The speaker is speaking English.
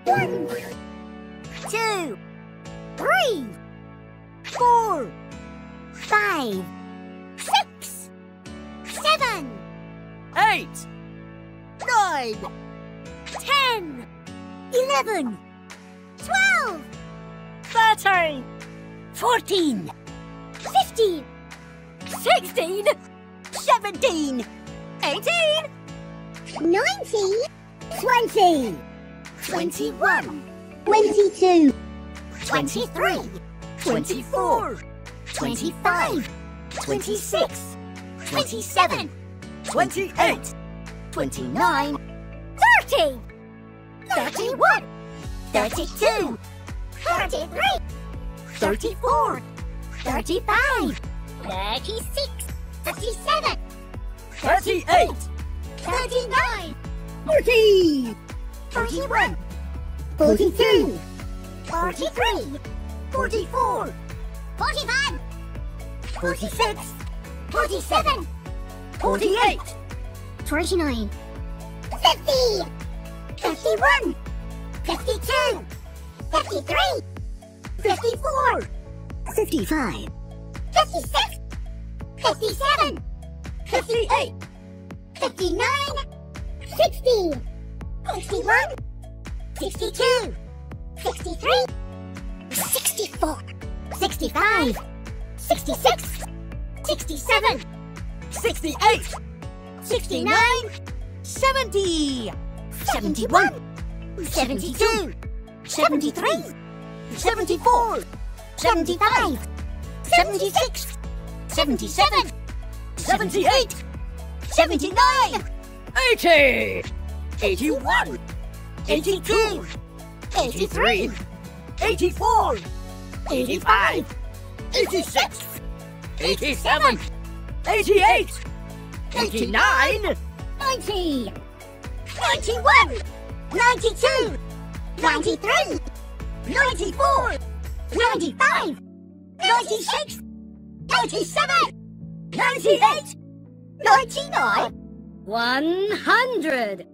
1, 2, 3, 4, 5, 6, 7, 8, 9, 10, 11, 12, 13, 14, 15, 16, 17, 18, 19, 20, 21, 22, 23, 24, 25, 26, 27, 28, 29, 30, 31, 32, 33, 34, 35, 36, 37, 38, 39, 40, 41, 42, 43, 44, 45, 46, 47, 48, 49, 50, 51, 52, 53, 54, 55, 56, 57, 58, 59, 60, 61, 62, 63, 64, 65, 66, 67, 68, 69, 70, 71, 72, 73, 74, 75, 76, 77, 78, 79, 80, 81, 82, 83, 84, 85, 86, 87, 88, 89, 90, 91, 92, 93, 94, 95, 96, 97, 98, 99, 100.